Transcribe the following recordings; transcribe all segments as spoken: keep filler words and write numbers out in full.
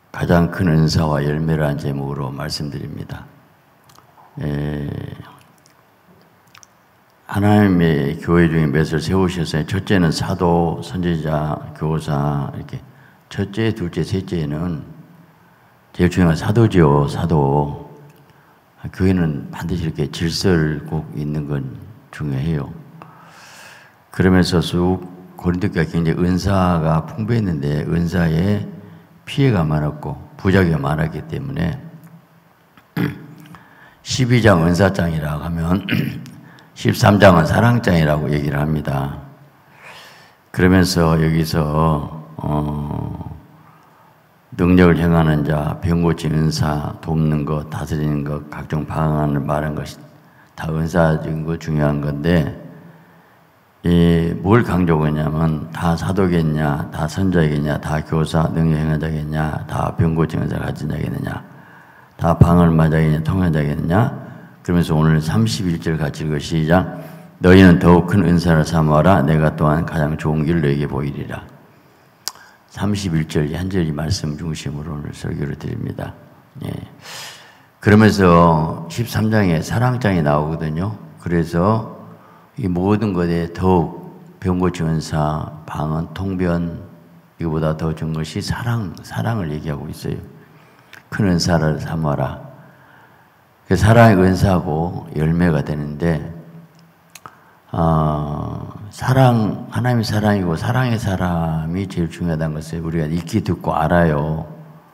가장 큰 은사와 열매라는 제목으로 말씀드립니다. 에, 하나님의 교회 중에 몇을 세우셨어요. 첫째는 사도, 선지자, 교사 이렇게 첫째, 둘째, 셋째는 제일 중요한 사도죠. 사도. 교회는 반드시 이렇게 질서를 꼭 있는 건 중요해요. 그러면서 쑥 고린도 교회가 굉장히 은사가 풍부했는데 은사에 피해가 많았고 부작용이 많았기 때문에 십이 장 은사장이라고 하면 십삼 장은 사랑장이라고 얘기를 합니다. 그러면서 여기서 어, 능력을 행하는 자, 병 고치는 은사, 돕는 것, 다스리는 것, 각종 방안을 말한 것이 다 은사적인 거 중요한 건데 이 뭘 강조하냐면 다 사도겠냐, 다 선자겠냐, 다 교사, 능력 행한 자겠냐, 다 병 고치는 은사 가진 자겠느냐, 다 방언을 말하겠냐, 통한 자겠느냐. 그러면서 오늘 삼십일 절 같이 읽어 시작. 너희는 더욱 큰 은사를 삼아라. 내가 또한 가장 좋은 길을 너희에게 보이리라. 삼십일 절 한 절이 말씀 중심으로 오늘 설교를 드립니다. 예. 그러면서 십삼 장에 사랑장이 나오거든요. 그래서 이 모든 것에 더욱 병 고치는 은사, 방언, 통변 이거보다 더 좋은 것이 사랑, 사랑을 얘기하고 있어요. 큰 은사를 삼아라. 그 사랑의 은사고 열매가 되는데 어, 사랑, 하나님의 사랑이고 사랑의 사람이 제일 중요하다는 것을 우리가 익히 듣고 알아요.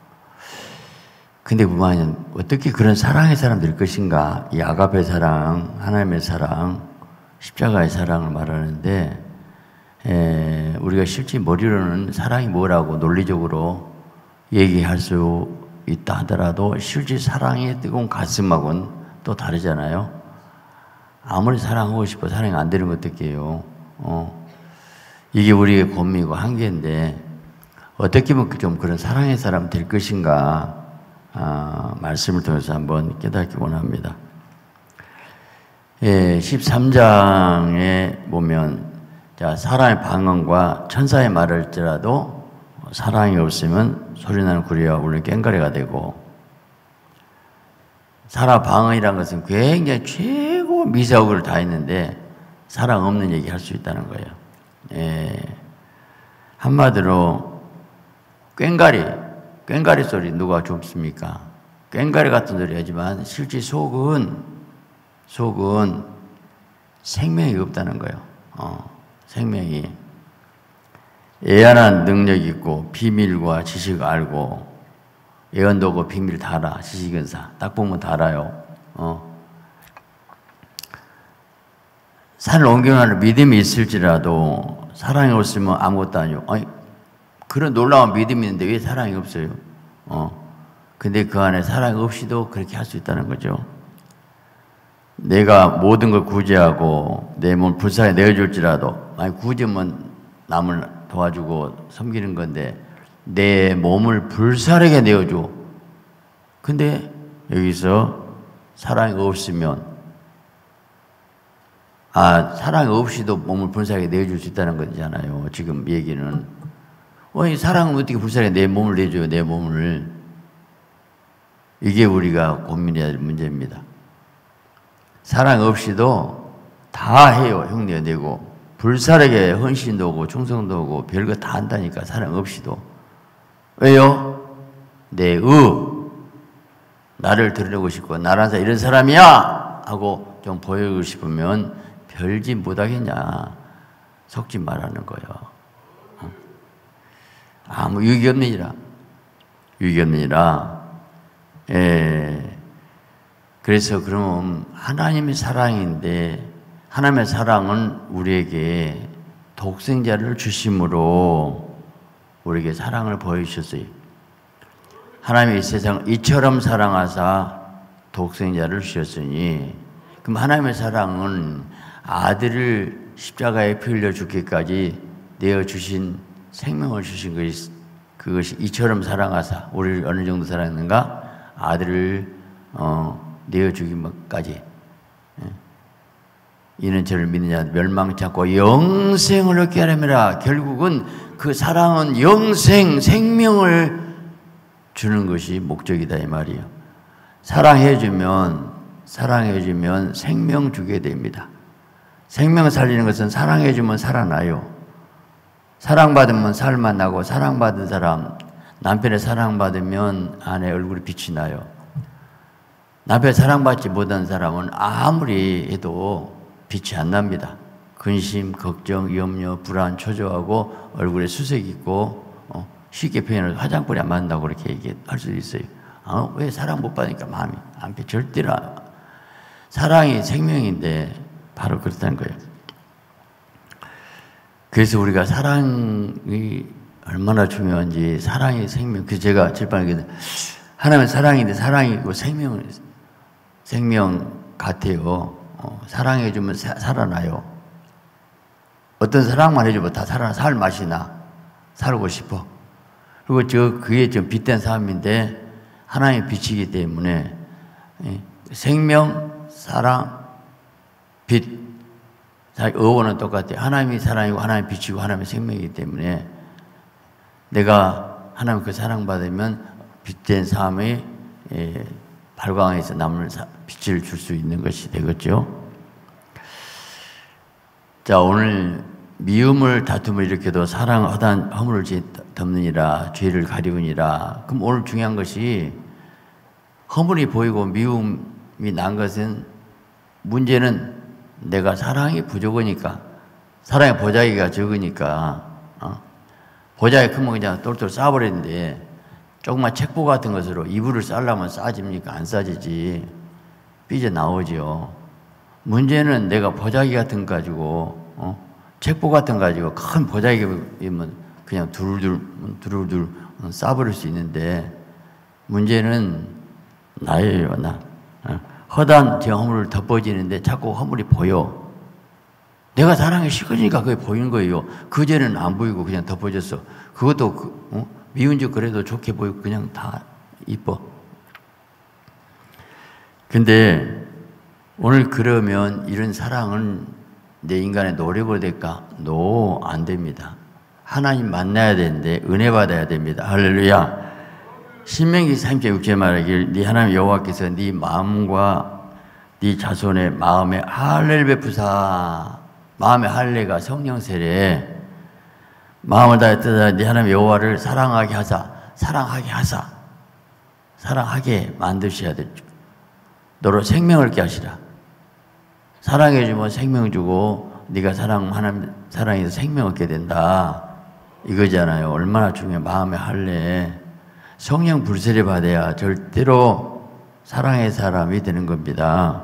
근데 그만은 어떻게 그런 사랑의 사람 될 것인가? 이 아가페 사랑, 하나님의 사랑, 십자가의 사랑을 말하는데 에, 우리가 실제 머리로는 사랑이 뭐라고 논리적으로 얘기할 수 있다 하더라도 실제 사랑의 뜨거운 가슴하고는 또 다르잖아요. 아무리 사랑하고 싶어 사랑이 안 되는 거 어떡해요. 어. 이게 우리의 고민이고 한계인데 어떻게 하면 좀 그런 사랑의 사람 될 것인가 아, 말씀을 통해서 한번 깨닫기 원합니다. 예, 십삼 장에 보면 자, 사람의 방언과 천사의 말을 할지라도 사랑이 없으면 소리나는 구리와 울리는 꽹과리가 되고 사람 방언이라는 것은 굉장히 최고 미사오를 다 했는데 사랑 없는 얘기 할 수 있다는 거예요. 예, 한마디로 꽹과리, 꽹과리 소리 누가 좁습니까? 꽹과리 같은 소리 하지만 실제 속은 속은 생명이 없다는 거예요. 어, 생명이 예언한 능력이 있고 비밀과 지식을 알고 예언도 고 비밀 다 알아. 지식은사 딱 보면 다 알아요. 어. 산을 옮겨가는 믿음이 있을지라도 사랑이 없으면 아무것도 아니요. 아니, 그런 놀라운 믿음이 있는데 왜 사랑이 없어요? 어. 근데 그 안에 사랑이 없이도 그렇게 할 수 있다는 거죠. 내가 모든 걸 구제하고 내 몸을 불쌍히 내어줄지라도, 아니 구제면 남을 도와주고 섬기는 건데 내 몸을 불사르게 내어줘. 근데 여기서 사랑이 없으면 아 사랑이 없이도 몸을 불사르게 내어줄 수 있다는 거잖아요. 지금 얘기는 아니 사랑은 어떻게 불사르게 내 몸을 내줘요. 내 몸을. 이게 우리가 고민해야 될 문제입니다. 사랑 없이도 다 해요. 흉내내고 불사르게 헌신도 오고 충성도 오고 별거 다 한다니까. 사랑 없이도. 왜요? 내 의 나를 드러내고 싶고 나라는 사람 이런 사람이야 하고 좀 보이고 싶으면 별짓 못하겠냐. 속지 말라는 거예요. 아무 유익이 없는 일이라. 유익이 없는 일이라. 예. 그래서 그럼 하나님의 사랑인데 하나님의 사랑은 우리에게 독생자를 주심으로 우리에게 사랑을 보여주셨어요. 하나님의 이 세상을 이처럼 사랑하사 독생자를 주셨으니 그럼 하나님의 사랑은 아들을 십자가에 피 흘려 죽기까지 내어주신 생명을 주신 것이 그것이 이처럼 사랑하사 우리를 어느 정도 사랑했는가? 아들을 어 내어주기까지. 이는 저를 믿는 자 멸망치 않고 영생을 얻게 하려니라. 결국은 그 사랑은 영생, 생명을 주는 것이 목적이다 이 말이에요. 사랑해주면 사랑해주면 생명 주게 됩니다. 생명 살리는 것은 사랑해주면 살아나요. 사랑받으면 살만 나고 사랑받은 사람, 남편의 사랑받으면 아내 얼굴에 빛이 나요. 남편의 사랑받지 못한 사람은 아무리 해도 빛이 안 납니다. 근심, 걱정, 염려, 불안, 초조하고 얼굴에 수색 있고 어, 쉽게 표현해서 화장불이 안 맞는다고 그렇게 얘기할 수도 있어요. 어, 왜 사랑 못 받으니까 마음이 안 펴. 절대로 사랑이 생명인데 바로 그렇다는 거예요. 그래서 우리가 사랑이 얼마나 중요한지, 사랑이 생명. 그래서 제가 칠판에 하나님은 사랑인데 사랑이고 생명, 생명 같아요. 어, 사랑해주면 사, 살아나요. 어떤 사랑만 해주면 다 살아, 살 맛이 나. 살고 싶어. 그리고 저, 그게 좀 빛된 삶인데, 하나님의 빛이기 때문에, 예, 생명, 사랑, 빛, 어원은 똑같아요. 하나님이 사랑이고, 하나님이 빛이고, 하나님의 생명이기 때문에, 내가 하나님 그 사랑받으면 빛된 삶의 예, 발광에서 남을 빛을 줄 수 있는 것이 되겠죠. 자, 오늘 미움을 다툼을 일으켜도 사랑 허단 허물을 덮느니라 죄를 가리우니라. 그럼 오늘 중요한 것이 허물이 보이고 미움이 난 것은 문제는 내가 사랑이 부족하니까, 사랑의 보자기가 적으니까 어? 보자기 크면 그냥 똘똘 싸버리는데 조그만 책보 같은 것으로 이불을 싸려면 싸집니까? 안 싸지지. 삐져나오죠. 문제는 내가 보자기 같은 거 가지고 어? 책보 같은 거 가지고 큰 보자기면 그냥 두루둘 두루둘 싸버릴 수 있는데, 문제는 나예요. 나. 허단 제 허물을 덮어지는데 자꾸 허물이 보여. 내가 사랑이 식어지니까 그게 보이는 거예요. 그전에는 안 보이고 그냥 덮어졌어. 그것도 그, 어? 미운 척 그래도 좋게 보이고 그냥 다 이뻐. 근데 오늘 그러면 이런 사랑은 내 인간의 노력으로 될까? 노, 안 됩니다. 하나님 만나야 되는데 은혜 받아야 됩니다. 할렐루야. 신명기 삼 장 육 절 말하길 네 하나님 여호와께서 네 마음과 네 자손의 마음에 할례를 베푸사. 마음의 할례가 성령 세례. 마음을 다해 뜻하여 네 하나님 여호와를 사랑하게 하사. 사랑하게 하사. 사랑하게 만드셔야 돼. 너로 생명을 깨 하시라. 사랑해 주면 생명 주고 네가 사랑 하나님 사랑해서 생명 얻게 된다. 이거잖아요. 얼마나 중요해. 마음의 할례. 성령 불세례 받아야 절대로 사랑의 사람이 되는 겁니다.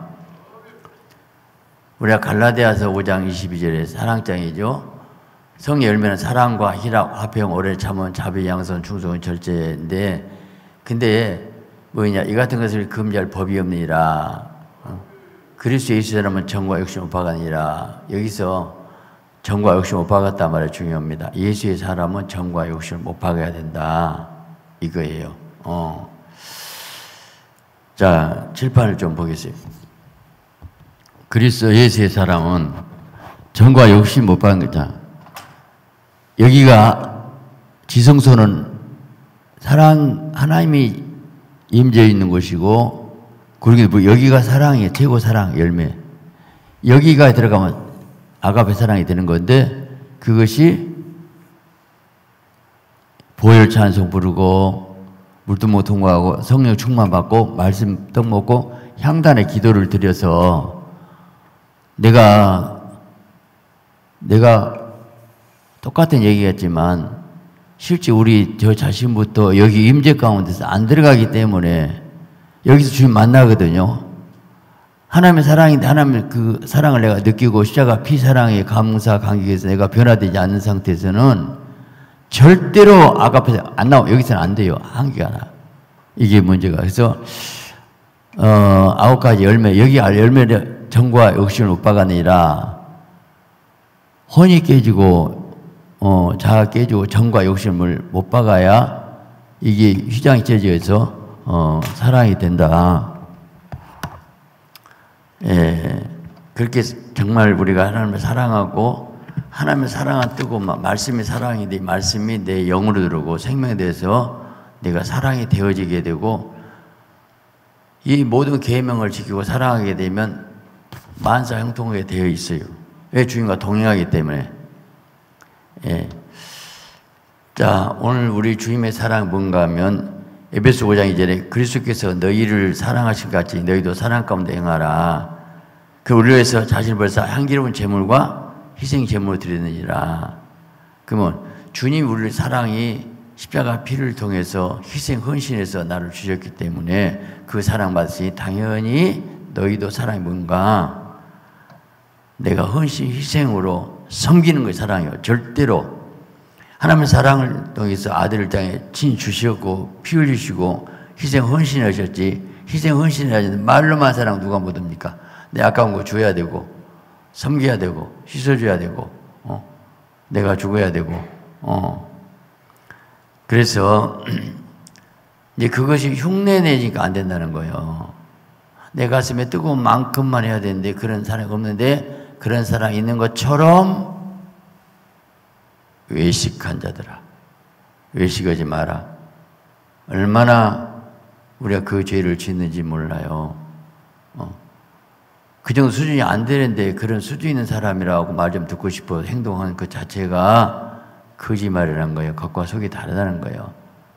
우리가 갈라디아서 오 장 이십이 절에 사랑장이죠. 성의 열매는 사랑과 희락, 화평, 오래 참음, 자비, 양선, 충성은 절제인데, 근데 뭐냐, 이 같은 것을 금지할 법이 없느니라. 어? 그리스도 예수 사람은 정과 욕심 못 박았느니라. 여기서 정과 욕심 못 박았단 말이 중요합니다. 예수의 사람은 정과 욕심을 못 박아야 된다. 이거예요. 어. 자, 칠판을 좀 보겠어요. 그리스도 예수의 사람은 정과 욕심 못 박은 거잖아. 여기가 지성소는 사랑, 하나님이 임재해 있는 곳이고, 그리고 여기가 사랑이에요. 최고 사랑 열매. 여기가 들어가면 아가페 사랑이 되는 건데, 그것이 보혈 찬송 부르고, 물두모 통과하고, 성령 충만 받고, 말씀 떡 먹고, 향단의 기도를 드려서, 내가, 내가 똑같은 얘기겠지만, 실제 우리 저 자신부터 여기 임재 가운데서 안 들어가기 때문에 여기서 주님 만나거든요. 하나님의 사랑인데 하나님의 그 사랑을 내가 느끼고 십자가 피 사랑의 감사 감격에서 내가 변화되지 않는 상태에서는 절대로 아가페 안 나와. 여기서는 안 돼요. 한계가 나. 이게 문제가. 그래서 어, 아홉 가지 열매, 여기 열매를 정과 욕심을 못 박아내라. 혼이 깨지고 어, 자아가 깨지고 정과 욕심을 못 박아야 이게 휘장이 찢어져서 어, 사랑이 된다. 예, 그렇게 정말 우리가 하나님을 사랑하고 하나님을 사랑한 뜨고 말씀이 사랑인데 말씀이 내 영으로 들어오고 생명에 대해서 내가 사랑이 되어지게 되고 이 모든 계명을 지키고 사랑하게 되면 만사 형통하게 되어 있어요. 왜? 주님과 동행하기 때문에. 예. 자, 오늘 우리 주님의 사랑이 뭔가 하면 에베소 오 장 이 절에 그리스도께서 너희를 사랑하신 것 같이 너희도 사랑 가운데 행하라. 그 우리를 위해서 자신을 벌써 향기로운 제물과 희생 제물을 드리느니라. 그러면 주님 우리를 사랑이 십자가 피를 통해서 희생 헌신해서 나를 주셨기 때문에 그 사랑 받으시니 당연히 너희도 사랑이 뭔가 내가 헌신 희생으로 섬기는 것이 사랑이에요. 절대로 하나님의 사랑을 통해서 아들을 땅에 친 주셨고 피 흘리시고 희생 헌신하셨지 희생 헌신하지 말로만 사랑 누가 못합니까? 내 아까운 거 줘야 되고 섬겨야 되고 씻어줘야 되고 어? 내가 죽어야 되고 어. 그래서 이제 그것이 흉내내니까 안 된다는 거예요. 내 가슴에 뜨거운 만큼만 해야 되는데 그런 사랑이 없는데 그런 사랑이 있는 것처럼 외식한 자들아 외식하지 마라. 얼마나 우리가 그 죄를 짓는지 몰라요. 어. 그 정도 수준이 안 되는데 그런 수준 있는 사람이라고 말 좀 듣고 싶어 행동하는 그 자체가 거짓말이라는 거예요. 겉과 속이 다르다는 거예요.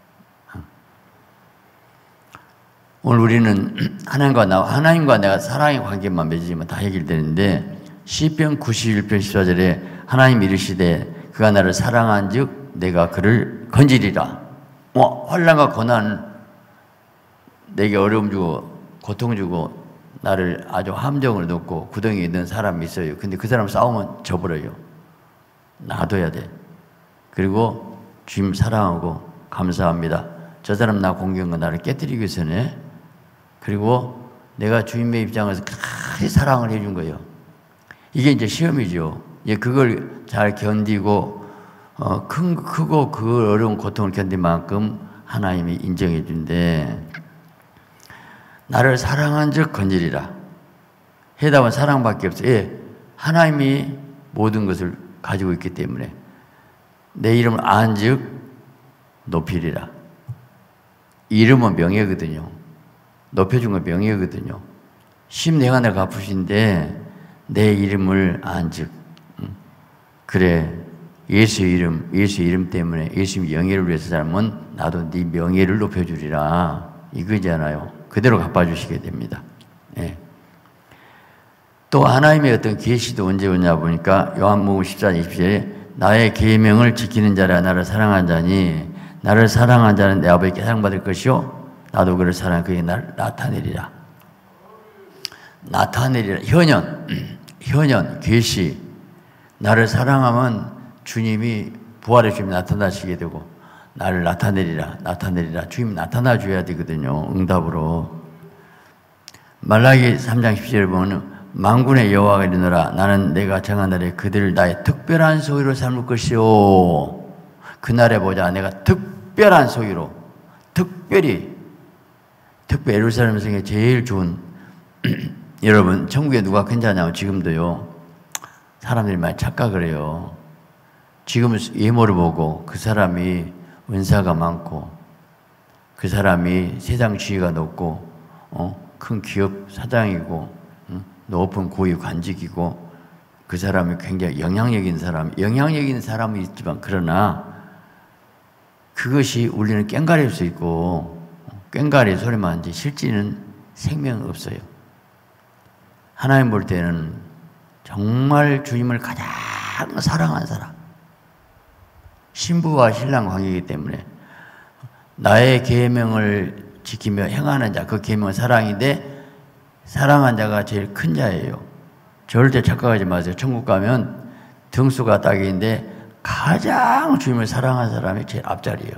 오늘 우리는 하나님과 나, 하나님과 내가 사랑의 관계만 맺으면 다 해결되는데 시편 구십일 편 십사 절에 하나님 이르시되 그가 나를 사랑한 즉 내가 그를 건지리라. 어, 환난과 고난 내게 어려움 주고 고통 주고 나를 아주 함정을 놓고 구덩이에 넣은 사람이 있어요. 근데 그 사람 싸우면 져버려요. 놔둬야 돼. 그리고 주님 사랑하고 감사합니다. 저 사람 나 공격한 거 나를 깨뜨리기 위해서네. 그리고 내가 주님의 입장에서 크게 사랑을 해준 거예요. 이게 이제 시험이죠. 이제 그걸 잘 견디고 어, 큰, 크고 그 어려운 고통을 견딘 만큼 하나님이 인정해 준대. 나를 사랑한 즉 건지리라. 해답은 사랑밖에 없어요. 예, 하나님이 모든 것을 가지고 있기 때문에 내 이름을 아는 즉 높이리라. 이름은 명예거든요. 높여준 건 명예거든요. 십내가 내가 갚으신데 내 이름을 안 즉 그래 예수 이름 예수 이름 때문에 예수님 영예를 위해서 살면 나도 네 명예를 높여주리라 이거잖아요. 그대로 갚아주시게 됩니다. 예. 또 하나님의 어떤 계시도 언제 오냐 보니까 요한복음 십사 장 이십 절에 나의 계명을 지키는 자라 나를 사랑한 자니 나를 사랑한 자는 내 아버지께 사랑받을 것이요 나도 그를 사랑해 그에게 나를 나타내리라. 나타내리라. 현현 현현 계시. 나를 사랑하면 주님이 부활의 주님이 나타나시게 되고 나를 나타내리라 나타내리라 주님이 나타나 줘야 되거든요. 응답으로. 말라기 삼 장 십 절에 보면 만군의 여호와가 이르노라 나는 내가 정한 날에 그들을 나의 특별한 소유로 삼을 것이요. 그날에 보자 내가 특별한 소유로 특별히 특별히 예루살렘 성에 제일 좋은 여러분 천국에 누가 괜찮냐면 지금도요. 사람들이 많이 착각을 해요. 지금은 예모를 보고 그 사람이 은사가 많고 그 사람이 세상 지위가 높고 어? 큰 기업 사장이고 응? 높은 고위 관직이고 그 사람이 굉장히 영향력 있는 사람 영향력 있는 사람이 있지만 그러나 그것이 울리는 꽹과리일 수 있고 꽹과리 소리만 하지 실제는 생명 없어요. 하나님 볼 때는 정말 주님을 가장 사랑한 사람 신부와 신랑 관계이기 때문에 나의 계명을 지키며 행하는 자 그 계명은 사랑인데 사랑한 자가 제일 큰 자예요. 절대 착각하지 마세요. 천국 가면 등수가 딱인데 가장 주님을 사랑한 사람이 제일 앞자리예요.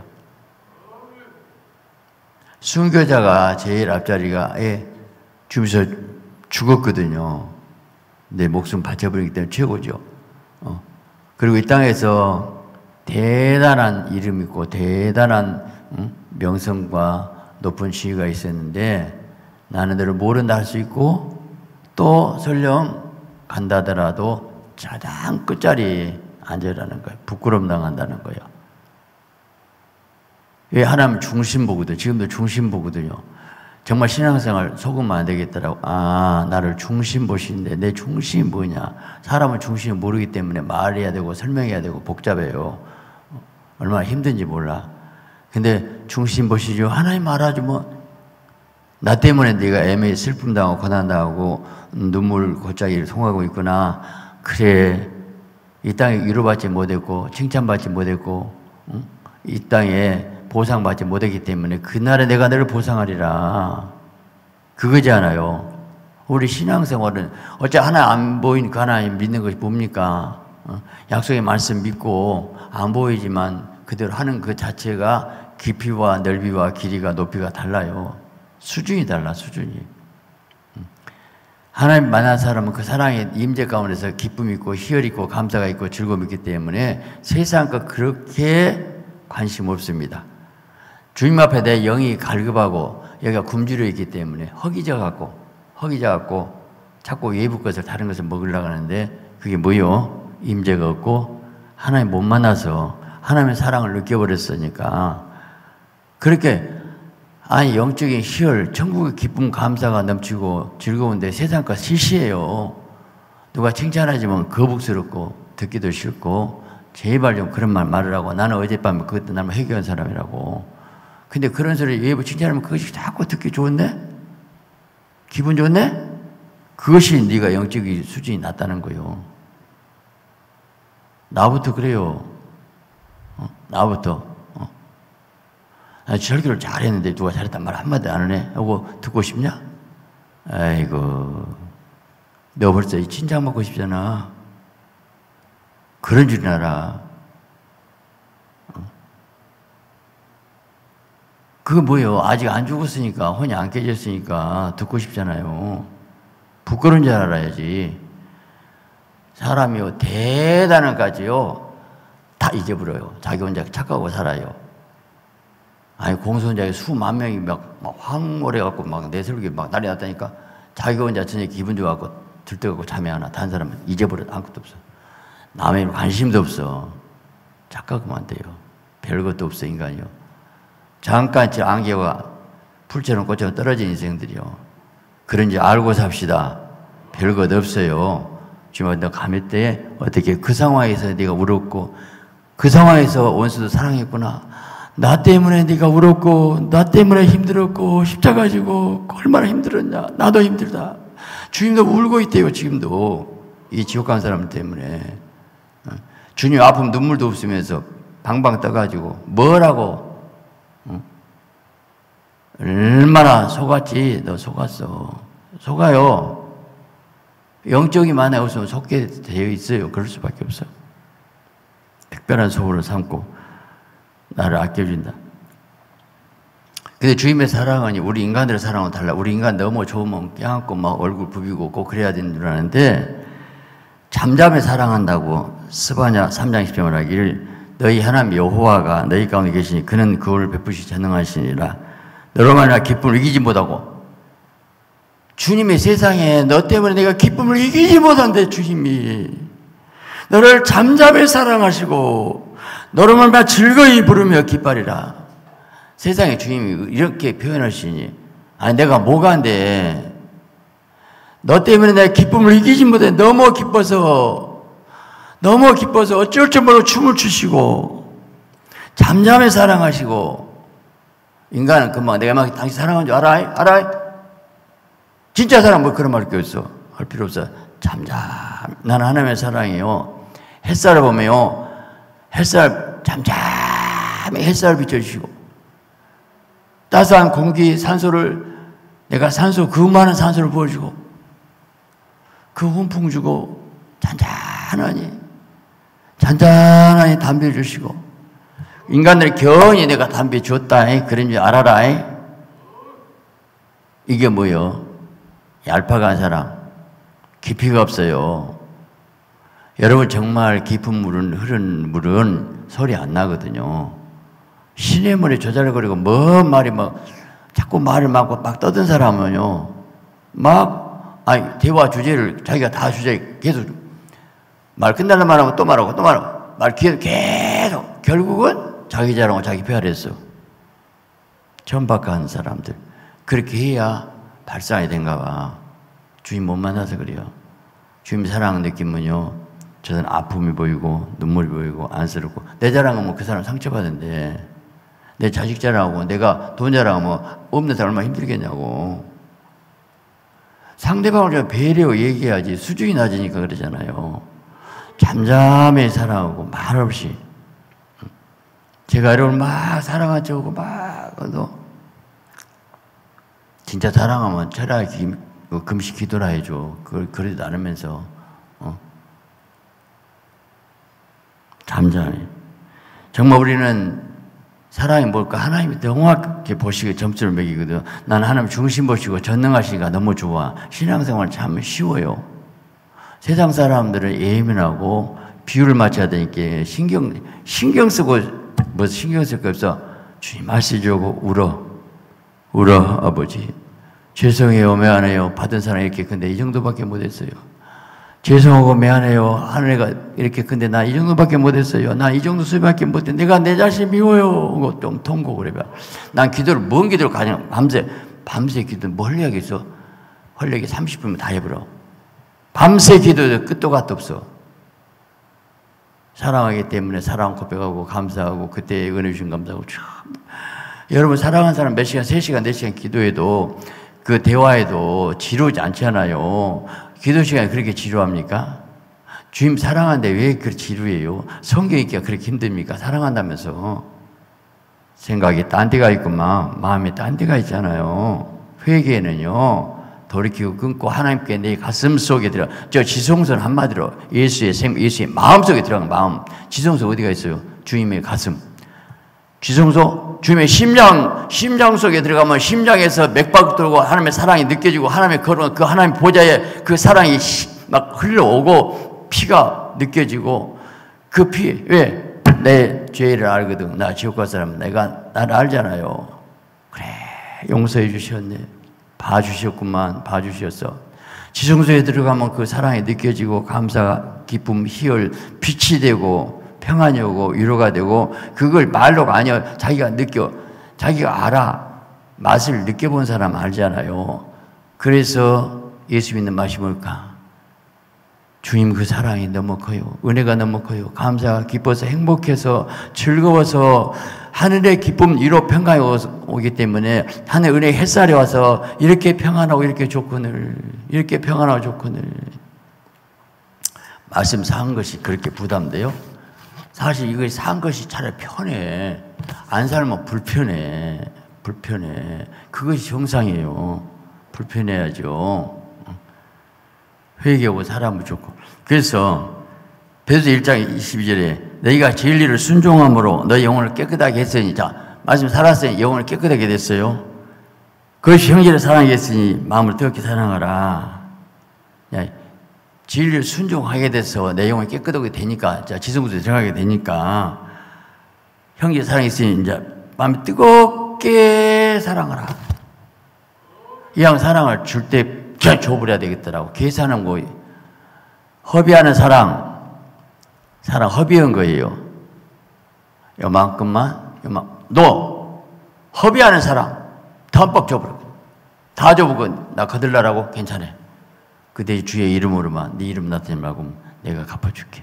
순교자가 제일 앞자리가 예, 주님에서 죽었거든요. 내 목숨 바쳐버리기 때문에 최고죠. 어. 그리고 이 땅에서 대단한 이름 있고 대단한 응? 명성과 높은 지위가 있었는데 나는 너를 모른다 할 수 있고 또 설령 간다더라도 가장 끝자리에 앉으라는 거예요. 부끄럼 당한다는 거예요. 왜 하나님 중심 보거든. 지금도 중심 보거든요. 정말 신앙생활 속으면 안 되겠더라고. 아, 나를 중심 보시는데 내 중심이 뭐냐. 사람은 중심을 모르기 때문에 말해야 되고 설명해야 되고 복잡해요. 얼마나 힘든지 몰라. 근데 중심 보시죠. 하나님 알아주면 나 때문에 네가 애매히 슬픔 당하고 고난 당하고 눈물 골짜기를 통하고 있구나. 그래, 이 땅에 위로받지 못했고 칭찬받지 못했고 응? 이 땅에 보상받지 못했기 때문에 그날에 내가 너를 보상하리라. 그거지 않아요. 우리 신앙생활은 어째 하나 안 보이니까 하나님 믿는 것이 뭡니까? 어? 약속의 말씀 믿고 안 보이지만 그대로 하는 그 자체가 깊이와 넓이와 길이가 높이가 달라요. 수준이 달라, 수준이. 하나님 만난 사람은 그 사랑의 임재 가운데서 기쁨이 있고 희열이 있고 감사가 있고 즐거움이 있기 때문에 세상과 그렇게 관심 없습니다. 주님 앞에 내 영이 갈급하고 여기가 굶주려 있기 때문에 허기져 갖고 허기져 갖고 자꾸 외부 것을 다른 것을 먹으려고 하는데 그게 뭐요? 임재가 없고 하나님 못 만나서 하나님의 사랑을 느껴버렸으니까 그렇게 아니 영적인 희열, 천국의 기쁨, 감사가 넘치고 즐거운데 세상과 시시해요. 누가 칭찬하지만 거북스럽고 듣기도 싫고 제발 좀 그런 말 말으라고. 나는 어젯밤에 그것도 나는 회개한 사람이라고. 근데 그런 소리 외부 칭찬하면 그것이 자꾸 듣기 좋은데? 기분 좋네? 그것이 네가 영적인 수준이 낮다는 거요. 나부터 그래요. 어? 나부터. 어? 아, 절기를 잘했는데 누가 잘했단 말 한마디 안 하네 하고 듣고 싶냐? 아이고, 너 벌써 칭찬받고 싶잖아. 그런 줄 알아. 그거 뭐예요? 아직 안 죽었으니까, 혼이 안 깨졌으니까 듣고 싶잖아요. 부끄러운 줄 알아야지. 사람이요, 대단한 까지요, 다 잊어버려요. 자기 혼자 착각하고 살아요. 아니, 공손자에 수만 명이 막, 막 황홀해갖고 막 내설기 막 난리 났다니까 자기 혼자 저녁에 기분 좋아갖고 들떠갖고 잠이 안 와. 다른 사람은 잊어버려. 아무것도 없어. 남의 관심도 없어. 착각하면 안 돼요. 별것도 없어, 인간이요. 잠깐 저 안개와 풀처럼 꽃처럼 떨어진 인생들이요. 그런지 알고 삽시다. 별것 없어요. 지금 너 감히 때 어떻게 그 상황에서 네가 울었고 그 상황에서 원수도 사랑했구나. 나 때문에 네가 울었고 나 때문에 힘들었고 십자가 지고 얼마나 힘들었냐. 나도 힘들다. 주님도 울고 있대요. 지금도 이 지옥 간 사람 때문에. 주님 아픔 눈물도 없으면서 방방 떠가지고 뭐라고. 얼마나 속았지. 너 속았어. 속아요. 영적이 만에 없으면 속게 되어 있어요. 그럴 수밖에 없어. 특별한 소원을 삼고 나를 아껴준다. 근데 주님의 사랑은 우리 인간들의 사랑은 달라. 우리 인간 너무 좋으면 껴안고 막 얼굴 부비고 꼭 그래야 되는 줄 아는데 잠잠히 사랑한다고 스바냐 삼 장 십 절 말하기를 너희 하나님 여호와가 너희 가운데 계시니 그는 그를 베푸시 전능하시니라. 너로 말미암아 기쁨을 이기지 못하고. 주님의 세상에 너 때문에 내가 기쁨을 이기지 못한대. 주님이 너를 잠잠히 사랑하시고 너로 말미암아 즐거이 부르며 기뻐하리라. 세상에 주님이 이렇게 표현하시니 아니 내가 뭐가 안 돼. 너 때문에 내가 기쁨을 이기지 못해. 너무 기뻐서 너무 기뻐서 어쩔 줄 모르고 춤을 추시고 잠잠히 사랑하시고. 인간은 금방 내가 막 당신 사랑하는 줄 알아? 알아? 진짜 사랑 뭐 그런 말이 없어. 할 필요 없어. 잠잠. 나는 하나님의 사랑이요. 햇살을 보면요. 햇살 잠잠히 햇살을 비춰주시고 따스한 공기 산소를 내가 산소 그 많은 산소를 부어주고 그 훈풍 주고 잔잔하니 잔잔하니 담배 주시고 인간들이 겨우니 내가 담배 줬다. 그런 줄 알아라. 이게 뭐요? 얄팍한 사랑. 깊이가 없어요. 여러분 정말 깊은 물은 흐른 물은 소리 안 나거든요. 시냇물에 조잘거리고 뭔 말이 막 자꾸 말을 막, 막 떠든 사람은요. 막 아니 대화 주제를 자기가 다 주제 계속 말 끝나는 말하면 또 말하고 또 말하고 말 계속 계속 결국은 자기 자랑하고 자기 폐활했어. 천박한 사람들. 그렇게 해야 발상이 된가 봐. 주님 못 만나서 그래요. 주님 사랑 느끼면요, 저는 아픔이 보이고 눈물이 보이고 안쓰럽고, 내 자랑하면 그 사람 상처받은데, 내 자식 자랑하고 내가 돈 자랑하면 없는 사람 얼마나 힘들겠냐고. 상대방을 좀 배려 얘기해야지. 수준이 낮으니까 그러잖아요. 잠잠히 사랑하고 말없이. 제가 여러분 막 사랑한 척하고 막 너 진짜 사랑하면 철학 금식 기도라 해줘. 그걸 그러지도 않으면서 어? 잠잠히. 정말 우리는 사랑이 뭘까? 하나님이 정확하게 보시고 점수를 매기거든. 나는 하나님 중심 보시고 전능하시니까 너무 좋아. 신앙생활 참 쉬워요. 세상 사람들은 예민하고 비율을 맞춰야 되니까 신경, 신경 쓰고, 뭐 신경 쓸 거 없어. 주님 말씀 주고 울어. 울어, 아버지. 죄송해요, 미안해요. 받은 사람 이렇게 큰데 이 정도밖에 못했어요. 죄송하고 미안해요. 하늘애가 이렇게 큰데 나 이 정도밖에 못했어요. 나 이 정도 수밖에 못해. 내가 내 자신 미워요. 좀 통곡을 해봐. 난 기도를, 뭔 기도를 가냐. 밤새, 밤새 기도 뭘 해야겠어? 헐레기 삼십 분이면 다 해버려. 밤새 기도도 끝도 갓도 없어. 사랑하기 때문에 사랑 고백하고 감사하고 그때 은혜 주신 감사하고 참. 여러분 사랑하는 사람 몇 시간, 세 시간, 네 시간 기도해도 그 대화에도 지루하지 않잖아요. 기도 시간에 그렇게 지루합니까? 주님 사랑하는데 왜 그렇게 지루해요? 성경 읽기가 그렇게 힘듭니까? 사랑한다면서. 생각이 딴 데가 있구만. 마음이 딴 데가 있잖아요. 회개는요. 돌이키고 끊고 하나님께 내 가슴 속에 들어. 저 지성소는 한마디로 예수의 생, 예수의 마음 속에 들어간 마음. 지성소 어디가 있어요? 주님의 가슴. 지성소? 주님의 심장, 심장 속에 들어가면 심장에서 맥박 돌고 하나님의 사랑이 느껴지고 하나님의 걸음, 그 하나님 보좌에 그 사랑이 막 흘러오고 피가 느껴지고 그 피, 왜? 내 죄를 알거든. 나 지옥 갈 사람, 내가 나를 알잖아요. 그래, 용서해 주셨네. 봐주셨구만, 봐주셨어. 지성소에 들어가면 그 사랑이 느껴지고 감사, 기쁨, 희열, 빛이 되고 평안이 오고 위로가 되고 그걸 말로가 아니야. 자기가 느껴. 자기가 알아. 맛을 느껴본 사람 알잖아요. 그래서 예수 믿는 맛이 뭘까? 주님 그 사랑이 너무 커요. 은혜가 너무 커요. 감사가 기뻐서 행복해서 즐거워서 하늘의 기쁨 위로 평강이 오기 때문에 하늘 은혜 햇살이 와서 이렇게 평안하고 이렇게 좋거늘 이렇게 평안하고 좋거늘 말씀 사한 것이 그렇게 부담돼요? 사실 이거 산 것이 차라리 편해. 안 살면 불편해. 불편해. 그것이 정상이에요. 불편해야죠. 회개하고 사람을 좋고. 그래서 베드로서 일 장 이십이 절에 너희가 진리를 순종함으로 너희 영혼을 깨끗하게 했으니, 자 말씀 살았으니 영혼을 깨끗하게 됐어요. 그것이 형제를 사랑하게 했으니 마음을 뜨겁게 사랑하라. 야, 진리를 순종하게 돼서 내 영혼이 깨끗하게 되니까, 자, 지성소에 들어가게 되니까, 형제 사랑했으니 이제 마음이 뜨겁게 사랑하라. 이왕 사랑을 줄 때 그냥 줘버려야 되겠더라고. 계산한 거, 허비하는 사랑, 사랑 허비한 거예요. 요만큼만, 요만, 너 허비하는 사랑, 덤뻑 줘버려. 다 줘보고 나 거들라라고 괜찮아. 그대 주의 이름으로만 네 이름 나타내지 말고 내가 갚아줄게.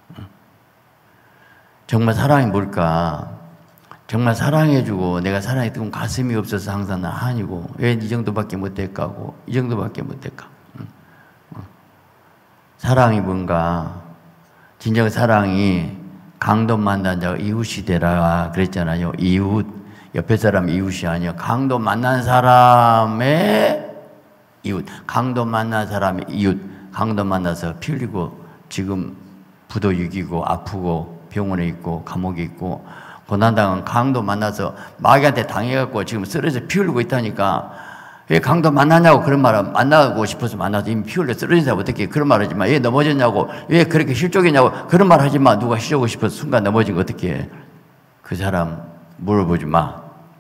정말 사랑이 뭘까? 정말 사랑해주고 내가 사랑했던 가슴이 없어서 항상 나 한이고 왜 이 정도밖에 못될까 하고 이 정도밖에 못될까? 사랑이 뭔가? 진정 사랑이 강도 만난 자가 이웃이 되라 그랬잖아요. 이웃, 옆에 사람 이웃이 아니야. 강도 만난 사람의 이웃, 강도 만난 사람의 이웃, 강도 만나서 피 흘리고 지금 부도 죽이고 아프고 병원에 있고 감옥에 있고 고난당한 강도 만나서 마귀한테 당해갖고 지금 쓰러져 피 흘리고 있다니까. 왜 강도 만나냐고 그런 말은 만나고 싶어서 만나서 이미 피 흘려 쓰러진 사람 어떻게 그런 말 하지 마. 왜 넘어졌냐고, 왜 그렇게 실족했냐고 그런 말 하지 마. 누가 실족하고 싶어서 순간 넘어진 거 어떻게 해. 그 사람 물어보지 마.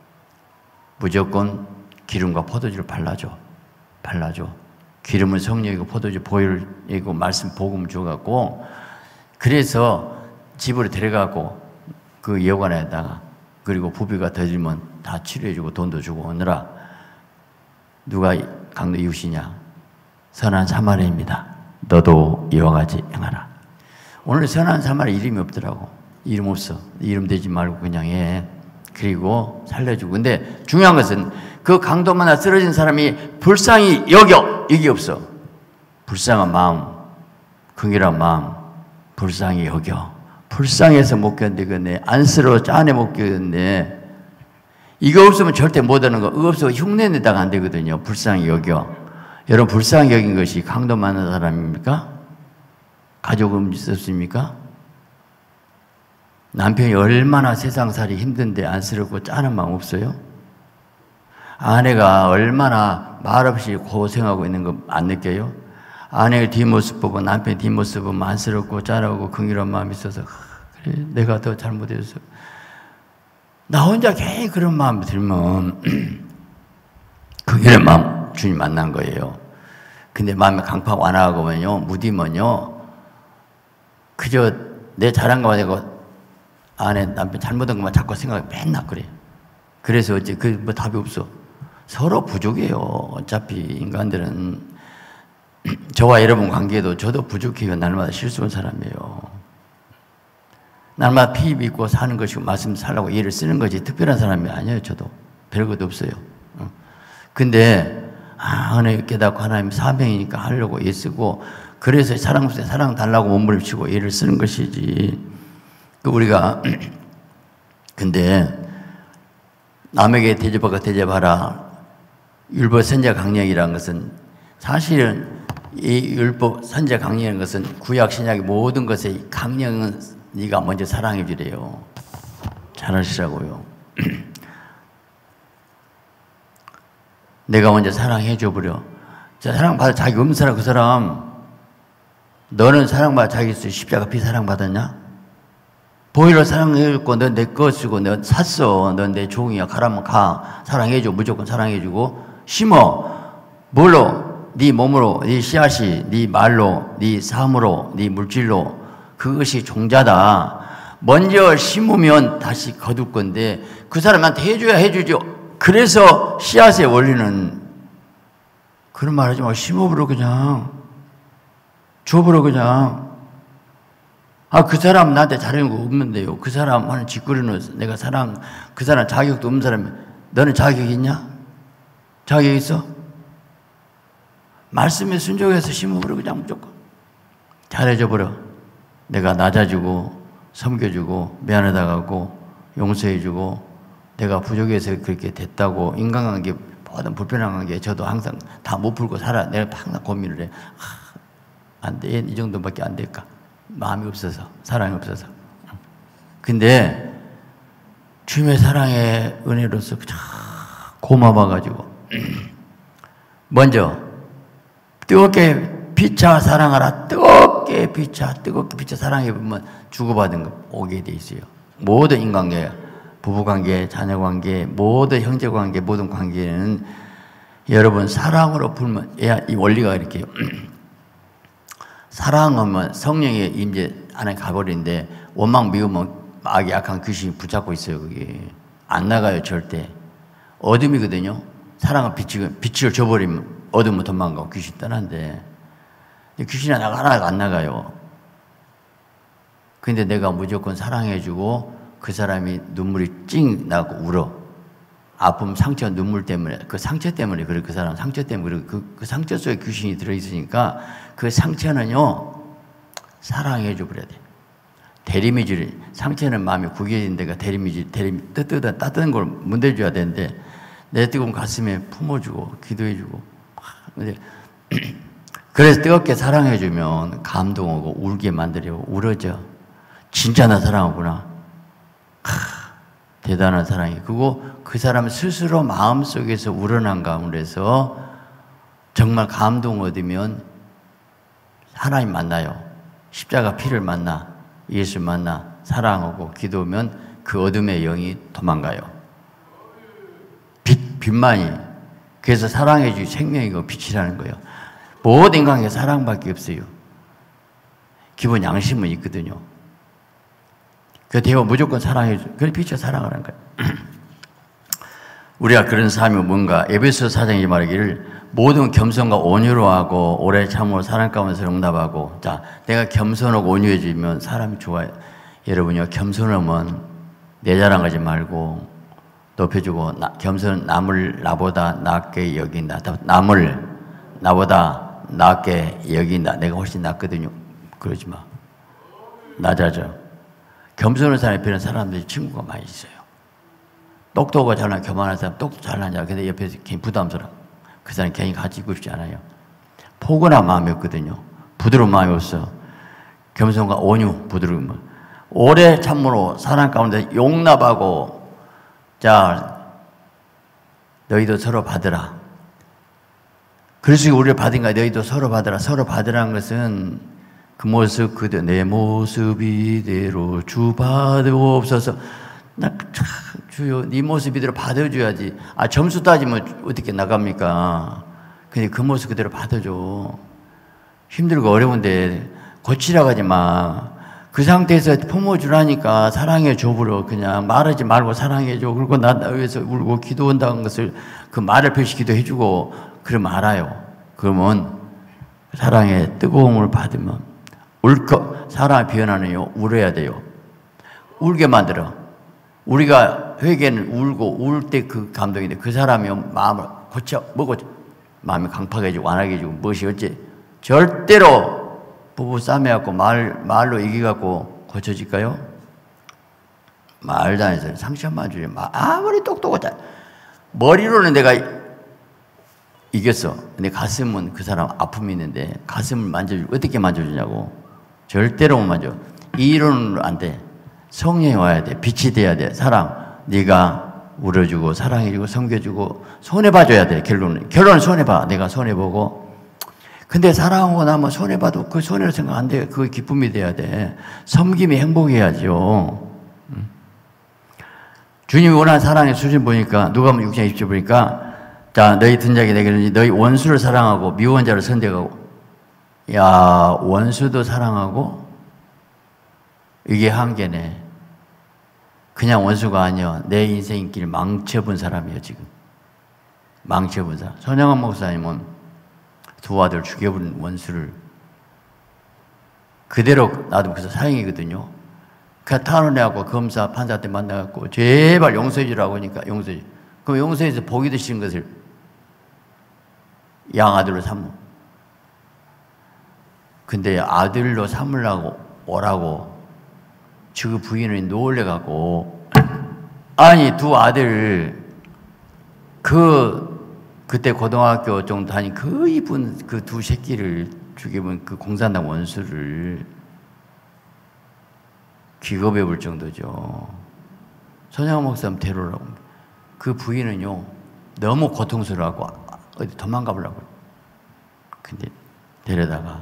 무조건 기름과 포도주를 발라줘. 발라줘. 기름은 성령이고 포도주 보혈이고 말씀 복음 줘갖고 그래서 집으로 데려가고 그 여관에다가 그리고 부비가 더디면 다 치료해주고 돈도 주고 오느라 누가 강도 이웃이냐? 선한 사마리아입니다. 너도 이와 같이 행하라. 오늘 선한 사마리아 이름이 없더라고. 이름 없어. 이름 대지 말고 그냥 해. 그리고 살려주고. 근데 중요한 것은 그 강도 만나 쓰러진 사람이 불쌍히 여겨. 이게 없어. 불쌍한 마음, 긍휼한 마음, 불쌍히 여겨. 불쌍해서 못 견디겠네. 안쓰러워 짠해 못 견디겠네. 이거 없으면 절대 못하는 거. 이거 없으면 흉내내다가 안 되거든요. 불쌍히 여겨. 여러분 불쌍히 여긴 것이 강도 많은 사람입니까? 가족은 있었습니까? 남편이 얼마나 세상살이 힘든데 안쓰럽고 짠한 마음 없어요? 아내가 얼마나 말없이 고생하고 있는 거 안 느껴요? 아내의 뒷모습 보고 남편의 뒷모습 보면 안쓰럽고 짠하고 긍휼한 마음이 있어서 그래, 내가 더 잘못해서 나 혼자 괜히 그런 마음이 들면 긍휼한 마음 주님 만난 거예요. 근데 마음에 강팍 완화하고면요 무디면요 그저 내 잘한 거만 되고 아내 남편 잘못한 것만 자꾸 생각해 맨날 그래. 그래서 어째 그 뭐 답이 없어. 서로 부족해요. 어차피 인간들은 저와 여러분 관계도 저도 부족해요. 날마다 실수한 사람이에요. 날마다 피 입고 사는 것이고 말씀 살라고 예를 쓰는 거지 특별한 사람이 아니에요. 저도 별것도 없어요. 근데 아 은혜 깨닫고 하나님 사명이니까 하려고 예 쓰고 그래서 사랑 사랑 달라고 몸부림치고 예를 쓰는 것이지. 우리가 근데 남에게 대접하고 대접하라 율법 선제 강령이라는 것은 사실은 이 율법 선제 강령이라는 것은 구약 신약의 모든 것의 강령은 네가 먼저 사랑해 주래요. 잘하시라고요. 내가 먼저 사랑해 줘버려. 자, 사랑받아 자기 없는 사람 그 사람 너는 사랑받아 자기 십자가 피 사랑받았냐? 보일러 사랑해줬고 넌 내 거 쓰고 넌 샀어. 넌 내 종이야. 가라면 가. 사랑해줘. 무조건 사랑해주고 심어. 뭘로? 네 몸으로, 네 씨앗이, 네 말로, 네 삶으로, 네 물질로 그것이 종자다. 먼저 심으면 다시 거둘 건데 그 사람한테 해줘야 해주죠. 그래서 씨앗의 원리는 그런 말 하지 말고 심어버려 그냥. 줘버려 그냥. 아, 그 사람 나한테 잘하는 거 없는데요. 그 사람 하는 짓거리는 내가 사랑, 그 사람 자격도 없는 사람이 너는 자격 있냐? 자격 있어? 말씀에 순종해서 심어버려 그냥 무조건. 잘해줘버려. 내가 낮아지고 섬겨주고 미안하다고 하고 용서해주고 내가 부족해서 그렇게 됐다고 인간관계 모든 불편한 관계 저도 항상 다 못 풀고 살아. 내가 항상 고민을 해. 아, 안 돼. 이 정도밖에 안 될까? 마음이 없어서 사랑이 없어서. 근데 주님의 사랑의 은혜로서 고마워가지고 먼저 뜨겁게 피차 사랑하라. 뜨겁게 피차 뜨겁게 피차 사랑해 보면 주고받은 거 오게 돼 있어요. 모든 인간관계 부부관계 자녀관계 모든 형제관계 모든 관계는 여러분 사랑으로 풀면 이 원리가 이렇게요. 사랑하면 성령의 임재 안에 가버리는데 원망 미우면 악이 약한 귀신이 붙잡고 있어요. 그게 안 나가요 절대. 어둠이거든요. 사랑은 빛이, 빛을 줘버리면 어둠은 도망가고 귀신 떠난데 귀신이 나가나 안 나가요. 근데 내가 무조건 사랑해주고 그 사람이 눈물이 찡 나고 울어. 아픔 상처 눈물 때문에 그 상처 때문에 그래. 그 사람 상처 때문에 그래. 그, 그 상처 속에 귀신이 들어있으니까 그 상처는요 사랑해줘 버려야 돼. 대리미질 상처는 마음이 구겨진 데가 대리미질 대리미 뜨뜻한 따뜻한 걸 문대줘야 되는데 내 뜨거운 가슴에 품어주고 기도해주고. 근데 그래서 뜨겁게 사랑해주면 감동하고 울게 만들려고 울어져. 진짜 나 사랑하구나. 대단한 사랑이. 그리고 그 사람 스스로 마음속에서 우러난 가운데서 정말 감동 얻으면 하나님 만나요. 십자가 피를 만나 예수 만나 사랑하고 기도하면 그 어둠의 영이 도망가요. 빛, 빛만이. 그래서 사랑해 주기 생명이고 빛이라는 거예요. 모든 인간에게 사랑밖에 없어요. 기본 양심은 있거든요. 그 대화 무조건 사랑해 줘. 그래 비춰 사랑하는 거야. 우리가 그런 삶이 뭔가 에베소 사 장이 말하기를 모든 겸손과 온유로 하고 오래 참으로 사랑 가운데서 응답하고. 자, 내가 겸손하고 온유해지면 사람이 좋아요. 여러분요, 겸손하면 내 자랑하지 말고 높여주고, 나, 겸손은 남을 나보다 낫게 여긴다. 남을 나보다 낫게 여긴다. 내가 훨씬 낫거든요. 그러지 마. 낮아져. 겸손한 사람이 필요한 사람들이 친구가 많이 있어요. 똑똑하고 잘난 교만한 사람, 똑똑 잘나냐. 근데 옆에서 괜히 부담스러워. 그 사람 괜히 같이 있고 싶지 않아요. 포근한 마음이 없거든요. 부드러운 마음이 없어. 겸손과 온유, 부드러움. 오래 참으로 사랑 가운데 용납하고, 자, 너희도 서로 받으라. 그래서 우리를 받은 거야. 너희도 서로 받으라. 서로 받으라는 것은 그 모습 그대로, 내 모습 이대로 주 받으옵소서. 나 주여, 네 모습 이대로 받아줘야지. 아, 점수 따지면 어떻게 나갑니까? 근데 그 모습 그대로 받아줘. 힘들고 어려운데 고치라고 하지 마. 그 상태에서 품어주라니까. 사랑해 줘버려. 그냥 말하지 말고 사랑해 줘. 그리고 나 위해서 울고 기도한다는 것을 그 말을 표시 기도해주고 그러면 알아요. 그러면 사랑의 뜨거움을 받으면 울컥. 사랑을 표현하는요, 울어야 돼요. 울게 만들어. 우리가 회개는 울고 울 때 그 감동인데 그 사람이 마음을 고쳐 먹어 마음이 강팍해지고 완화해지고 무엇이 어째 절대로 부부 싸매갖고 말 말로 이기갖고 고쳐질까요? 말도 안 해서 상처만 주지. 아무리 똑똑하다. 머리로는 내가 이겼어. 근데 가슴은 그 사람 아픔이 있는데 가슴을 만져주고 어떻게 만져주냐고. 절대로 못 만져. 이 이론으로 안 돼. 성령이 와야 돼. 빛이 돼야 돼. 사랑. 네가 울어주고 사랑해주고 섬겨주고 손해봐줘야 돼. 결론은. 결론은 손해봐. 내가 손해보고. 근데 사랑하고 나면 손해봐도 그 손해로 생각 안 돼. 그게 기쁨이 돼야 돼. 섬김이 행복해야죠. 주님이 원하는 사랑의 수준 보니까 누가 보면 육 장 이십 절 보니까 자, 너희 등짝이 내게 너희 원수를 사랑하고 미워한 자를 선택하고. 야, 원수도 사랑하고. 이게 한계네. 그냥 원수가 아니야. 내 인생 길 망쳐본 사람이에요, 지금. 망쳐본 사람. 손양원 목사님은 두 아들 죽여버린 원수를 그대로 놔두고서 사형이거든요. 그 탄원해갖고 검사, 판사 때 만나갖고 제발 용서해 주라고 하니까 용서해 주. 그럼 용서해서 복이 드시는 것을 양아들로 삼어. 근데 아들로 삼으려고 오라고 그 부인을 놀래갖고, 아니, 두 아들, 그, 그때 고등학교 정도 다닌 그 이쁜 그 두 새끼를 죽여본 그 공산당 원수를 기겁해 볼 정도죠. 손양원 목사님 데려오라고. 그 부인은요, 너무 고통스러워하고 어디 도망가 보려고. 근데 데려다가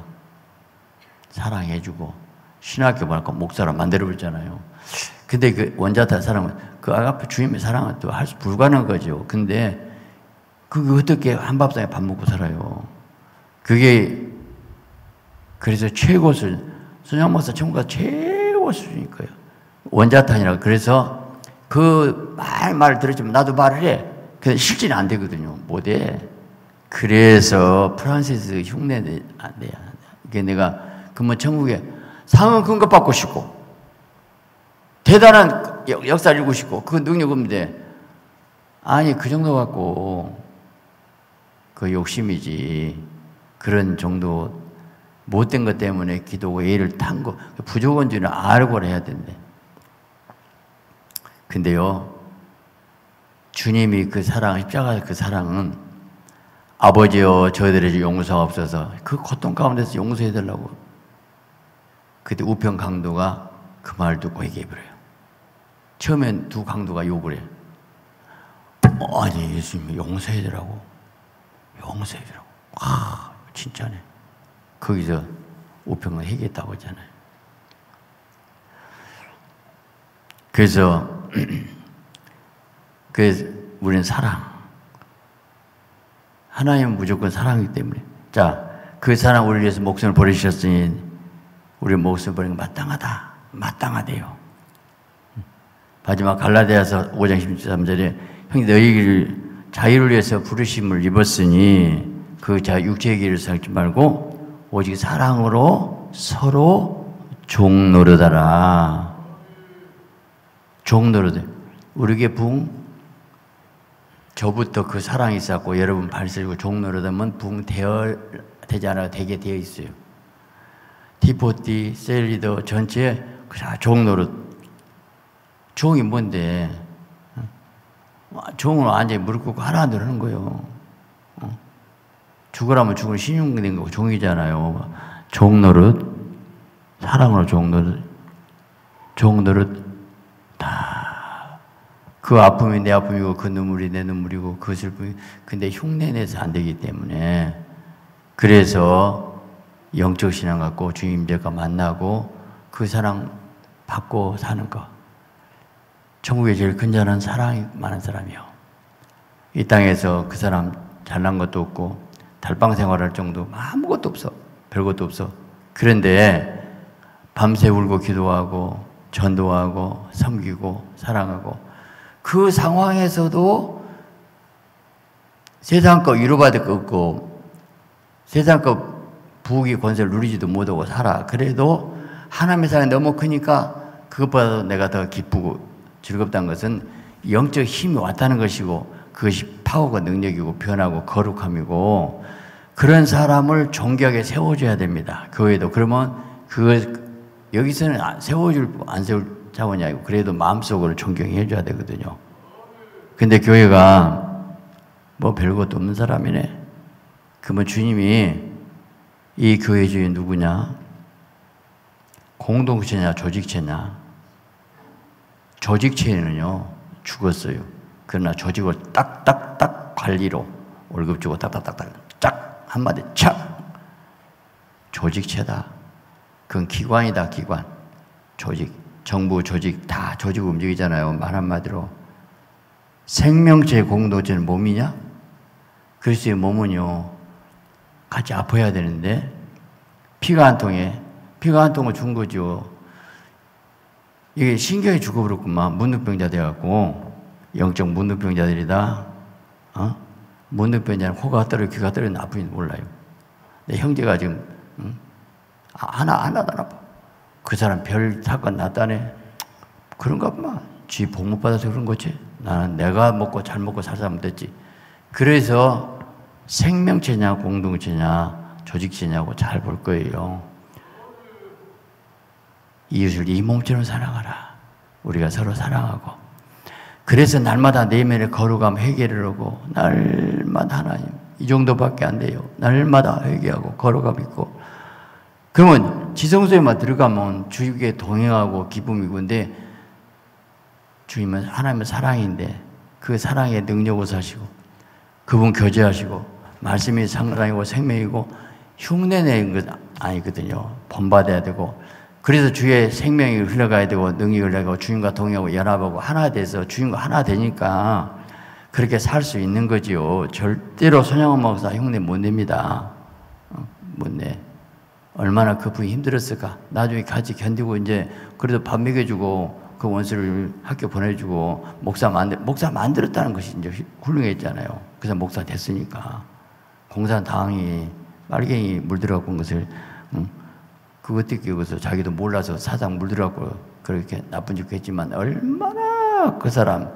사랑해주고, 신학교 보니까 목사로 만들어버렸잖아요. 근데 그 원자타 사랑은 그 아가페 주님의 사랑은 또 할 수 불가능한 거죠. 근데 그게 어떻게 한밥상에 밥 먹고 살아요. 그게 그래서 최고 수준. 손양 목사 천국가 최고 수준일 거예요. 원자탄이라고. 그래서 그 말, 말 들었지만 나도 말을 해. 근데 실질이 안 되거든요. 못해. 그래서 프란시스 흉내 안 돼요. 안 돼. 이게 내가 그러면 천국에 상은 큰 것 받고 싶고 대단한 역사를 이루고 싶고 그 능력 없는데 아니 그 정도 갖고 그 욕심이지. 그런 정도 못된 것 때문에 기도고 예를 탄 거 부족한 줄은 알고 해야 된대. 근데요 주님이 그 사랑 십자가 그 사랑은 아버지여 저희들에게 용서가 없어서 그 고통 가운데서 용서해달라고. 그때 우편 강도가 그 말 듣고 얘기해버려요. 처음엔 두 강도가 욕을 해. 어, 아니 예수님이 용서해주라고. 용서해주라고. 아 진짜네. 거기서 우편을 해결했다고 하잖아요. 그래서 그래서 우리는 사랑. 하나님은 무조건 사랑이기 때문에. 자, 그 사랑 우리를 위해서 목숨을 버리셨으니 우리 목숨 버리는 거 마땅하다. 마땅하대요. 마지막 갈라디아서 오 장 십삼 절에 형님 너희를 자유를 위해서 부르심을 입었으니 그 자 육체의 길을 살지 말고 오직 사랑으로 서로 종 노릇하라. 종 노릇. 우리에게 붕 저부터 그 사랑이 있었고 여러분 발설이고 종 노릇하면 붕 되어 되지 않아 되게 되어 있어요. 티포티 셀리더 전체에 종 노릇. 종이 뭔데? 종을 완전히 무릎 꿇고 하나 누르는 거예요. 죽으라면 죽을 신용된 거고 종이잖아요. 종 노릇, 사랑으로 종 노릇, 종 노릇 다 그 아픔이 내 아픔이고 그 눈물이 내 눈물이고 그 슬픔이 근데 흉내내서 안 되기 때문에 그래서 영적 신앙 갖고 주님들과 만나고 그 사랑 받고 사는 거. 천국에 제일 큰 자는 사랑이 많은 사람이요. 이 땅에서 그 사람 잘난 것도 없고 달방 생활할 정도 아무것도 없어. 별것도 없어. 그런데 밤새 울고 기도하고 전도하고 섬기고 사랑하고 그 상황에서도 세상 거 위로받을 거 없고 세상 거 부귀 권세를 누리지도 못하고 살아. 그래도 하나님의 사랑이 너무 크니까 그것보다도 내가 더 기쁘고 즐겁다는 것은 영적 힘이 왔다는 것이고 그것이 파워가 능력이고 변하고 거룩함이고 그런 사람을 존귀하게 세워줘야 됩니다. 교회도. 그러면 그 여기서는 세워줄 안 세울 차원이 아니고 그래도 마음속으로 존경해 줘야 되거든요. 근데 교회가 뭐 별것도 없는 사람이네. 그러면 주님이 이 교회 주인 누구냐? 공동체냐 조직체냐? 조직체는요 죽었어요. 그러나 조직을 딱딱딱 관리로 월급 주고 딱딱딱딱 짝 한마디 착 조직체다. 그건 기관이다. 기관 조직 정부 조직 다 조직 움직이잖아요. 말 한마디로 생명체 공동체는 몸이냐? 그리스도의 몸은요 같이 아파야 되는데 피가 한 통에 피가 한 통을 준 거죠. 이게 신경이 죽어버렸구만. 문득병자 돼갖고 영적 문득병자들이다. 어? 문득병자는 코가 떨어 귀가 떨어 나쁜지 몰라요. 내 형제가 지금 응? 하나 하나도 안 아파. 그 사람 별 사건 났다네. 그런가 보마. 지 복 못 받아서 그런 거지. 나는 내가 먹고 잘 먹고 살 사람 됐지. 그래서 생명체냐 공동체냐 조직체냐고 잘 볼 거예요. 이웃을 이 몸처럼 사랑하라. 우리가 서로 사랑하고. 그래서 날마다 내면의 거룩함 회개를 하고 날마다 하나님 이 정도밖에 안 돼요. 날마다 회개하고 거룩함 있고. 그러면 지성소에만 들어가면 주님께 동행하고 기쁨이고 근데 주님은 하나님의 사랑인데 그 사랑의 능력을 사시고 그분 교제하시고 말씀이 상당이고 생명이고 흉내내는 것 아니거든요. 본받아야 되고 그래서 주의 생명이 흘러가야 되고 능력이 흘러가고 주님과 동행하고 연합하고 하나 돼서 주님과 하나 되니까 그렇게 살 수 있는 거지요. 절대로 손양원 목사 흉내 못 냅니다. 어, 못 내. 얼마나 그 분이 힘들었을까. 나중에 같이 견디고 이제 그래도 밥 먹여주고 그 원수를 학교 보내주고 목사 만들 목사 만들었다는 것이 이제 훌륭했잖아요. 그래서 목사 됐으니까 공산당이 빨갱이 물들어갖고 온 것을 응? 그것 때문에 여기서 자기도 몰라서 사장 물들어갖고 그렇게 나쁜 짓 했지만 얼마나 그 사람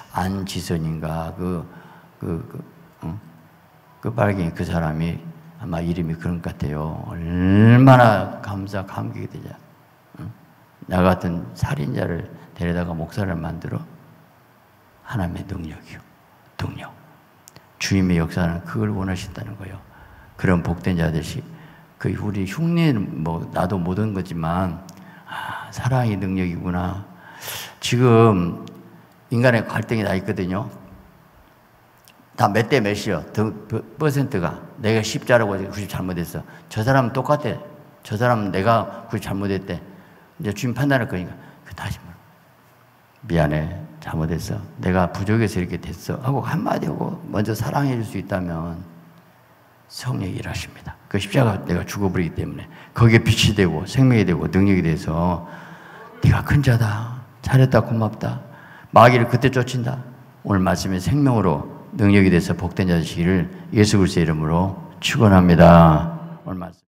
안지선인가 그 그 그 응? 그 빨갱이 그 사람이 아마 이름이 그런 것 같아요. 얼마나 감사 감격이 되냐. 응? 나 같은 살인자를 데려다가 목사를 만들어 하나님의 능력이요. 능력. 주님의 역사는 그걸 원하신다는 거예요. 그런 복된 자들이 그 우리 흉내는 뭐 나도 못한 거지만 아, 사랑이 능력이구나. 지금 인간의 갈등이 다 있거든요. 다 몇 대 몇이요. 더, 퍼센트가 내가 십 잘하고 구십 잘못했어. 저 사람은 똑같아. 저 사람은 내가 구십 잘못했대. 이제 주님 판단할 거니까 그 다시 미안해. 잘못했어. 내가 부족해서 이렇게 됐어. 하고 한마디 하고 먼저 사랑해 줄 수 있다면 성령이 일하십니다. 그 십자가 내가 죽어버리기 때문에 거기에 빛이 되고 생명이 되고 능력이 돼서 네가 큰 자다. 잘했다. 고맙다. 마귀를 그때 쫓긴다. 오늘 말씀의 생명으로 능력이 돼서 복된 자 되시기를 예수 그리스도의 이름으로 축원합니다. 오늘 말씀